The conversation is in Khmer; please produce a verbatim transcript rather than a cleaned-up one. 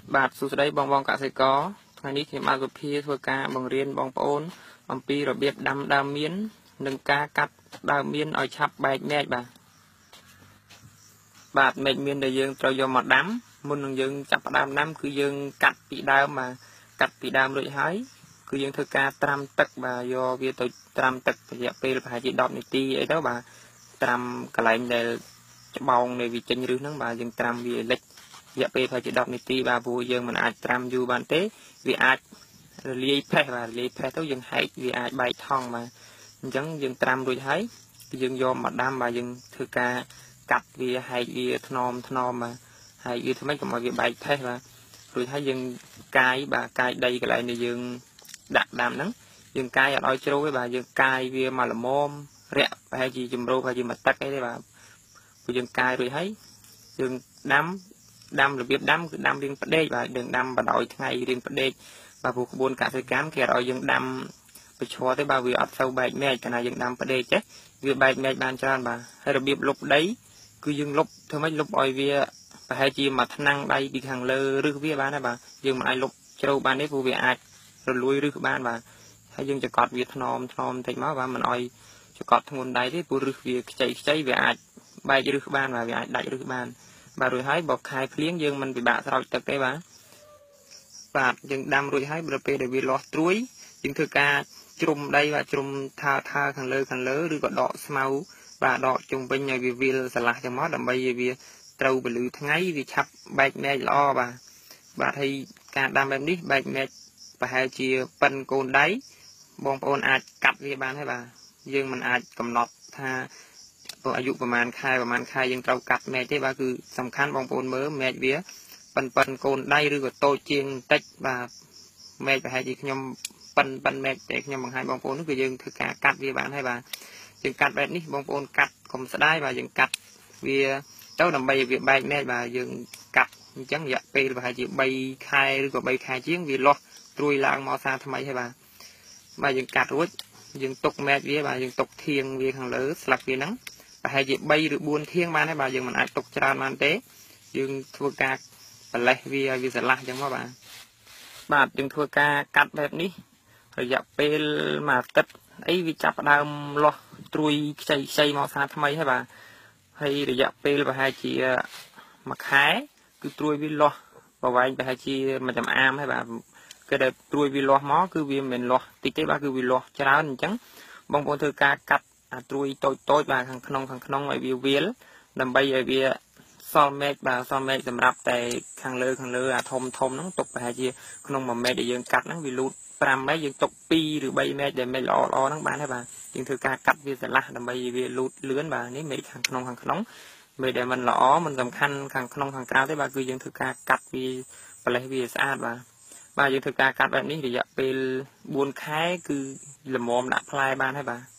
បាទសួស្តីបងបងកសិករថ្ងៃនេះខ្ញុំបានវិភាគធ្វើការបង្រៀនបងប្អូនអំពីរបៀបដាំដើមមៀននិងការកាត់ដើមមៀនឲ្យឆាប់បែកមែកបាទបាទមែកមៀនដែលយើងត្រូវយកមកដាំមុននឹងយើងចាប់ផ្ដើមដាំគឺយើងកាត់ពីដើមបាទកាត់ពីដើមរួចហើយគឺយើងធ្វើការត្រាំទឹកបាទយកវាទៅត្រាំទឹករយៈពេលប្រហែលជាដប់នាទីអីទៅបាទត្រាំកន្លែងដែលច្បងនៃវាចេញឫសហ្នឹងបាទយើងត្រាំវាលិចរយៈពេលប្រហែលជាដប់នាទីបាទព្រោះយើងមិនអាចត្រាំយូរបានទេវាអាចរលាយផេះបាទរលាយផេះទៅយើងហែកវាអាចបែកថង់បាទអញ្ចឹងយើងត្រាំរួចហើយយើងយកមកដាំបាទយើងធ្វើការកាត់វាហែកវាថ្នមថ្នមបាទហែកវាថ្មិចកុំឲ្យវាបែកផេះបាទរួចហើយយើងកាយបាទកាយដីកន្លែងដែលយើងដាក់ដាំហ្នឹងយើងកាយអត់ឲ្យជ្រៅទេបាទយើងកាយវាមកល្មមរាក់ប្រហែលជាជំរោប្រហែលជាមួយទឹកអីទេបាទព្រោះយើងកាយរួចហើយយើងដាំដាំរបៀបដាំគឺដាំរៀងផ្ដេកបាទយើងដាំបដោយថ្ងៃរៀងផ្ដេកបាទព្រោះក្បួនកសិកម្មគេឲ្យយើងដាំប្រឈរទេបាទវាអត់សូវបែកមែកកាលណាយើងដាំផ្ដេកចេះវាបែកមែកបានច្រើនបាទហើយរបៀបលុបដីគឺយើងលុបធ្វើម៉េចលុបឲ្យវាប្រហែលជាមួយថ្នាំងដៃពីខាងលើឬវាបានដែរបាទយើងមិនអាចលុបជ្រៅបានទេព្រោះវាអាចរលួយឬបានបាទហើយយើងចកត់វាថ្នមថ្នមបន្តិចមកបាទមិនឲ្យចកត់ធ្ងន់ដៃទេព្រោះឫសវាខ្ចីខ្ចីវាអាចបែកឫសបានបាទវាអាចដាច់ឫសបានបាទរួចហើយបើខែភ្លៀងយើងមិនពិបាកស្រោចទឹកទេបាទបាទយើងដាំរួចហើយបើពេលដែលវាលាស់ត្រួយយើងធ្វើការជ្រុំដីបាទជ្រុំថាថាខាងលើខាងលើឬក៏ដកស្មៅបាទដកជុំវិញឲ្យវាវាលស្រឡះចឹងមកដើម្បីឲ្យវាត្រូវពលឺថ្ងៃវាឆាប់បែកមែកល្អបាទបាទហើយការដាំបែបនេះបែកមែកប្រហែលជាប៉ិនកូនដៃបងប្អូនអាចកាត់វាបានហើយបាទយើងមិនអាចកំណត់ថាអាយុប្រហែលខែប្រហែលខែយើងត្រូវកាត់មែកទេបាទគឺសំខាន់បងប្អូនមើលមែកវាប៉ិនប៉ិនកូនដៃឬក៏តូចជាងបន្តិចបាទមែកប្រហែលជាខ្ញុំប៉ិនប៉ិនមែកតែខ្ញុំបង្ហាញបងប្អូននោះគឺយើងធ្វើការកាត់វាបានហើយបាទយើងកាត់បែបនេះបងប្អូនកាត់កុំស្ដាយបាទយើងកាត់វាទៅដើម្បីឲ្យវាបែកមែកបាទយើងកាត់អញ្ចឹងរយៈពេលប្រហែលជាបីខែឬក៏បីខែជាងវាលាស់ត្រួយឡើងមកសារថ្មីហើយបាទបាទយើងកាត់រួចយើងទុកមែកវាបាទយើងទុកធៀងវាខាងលើស្លឹកវាហ្នឹងប្រហែលជាបីឬបួនធៀងបានហើយបាទយើងមិនអាចទុកច្រើនបានទេយើងធ្វើការបលេះវាឲ្យវាស្រឡះអញ្ចឹងមកបាទបាទយើងធ្វើការកាត់បែបនេះរយៈពេលមួយអាទិត្យអីវាចាប់ផ្ដើមលាស់ត្រួយខ្ចីខ្ចីមកសារថ្មីហើយបាទហើយរយៈពេលប្រហែលជាមួយខែគឺត្រួយវាលាស់ប្រវែងប្រហែលជាមួយចំអាមហើយបាទគឺដែលត្រួយវាលាស់មកគឺវាមិនលាស់តិចទេបាទគឺវាលាស់ច្រើនអញ្ចឹងបងប្អូនធ្វើការកាត់អាត្រួយតូចតូចបាទខាងក្នុងខាងក្នុងឲ្យវាវាលដើម្បីឲ្យវាសល់មែកបាទសល់មែកសម្រាប់តែខាងលើខាងលើអាធំធំហ្នឹងទុកប្រហែលជាក្នុងមួយមែកដែលយើងកាត់ហ្នឹងវាលូតប្រាំមែកយើងទុកពីរឬបីមែកដែលមែកល្អល្អហ្នឹងបានហើយបាទយើងធ្វើការកាត់វាស្រឡះដើម្បីវាលូតលឿនបាទនេះមែកខាងក្នុងខាងក្នុងមែកដែលមិនល្អមិនសំខាន់ខាងក្នុងខាងក្រៅទេបាទគឺយើងធ្វើការកាត់វាប្រលេះវាស្អាតបាទបាទយើងធ្វើការកាត់បែបនេះរយៈពេលបួនខែគឺល្មមដាក់ផ្លែបានហើយបាទ